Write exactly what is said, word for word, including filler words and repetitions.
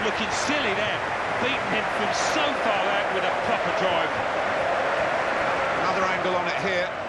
looking silly there, beating him from so far out with a proper drive. Another angle on it here.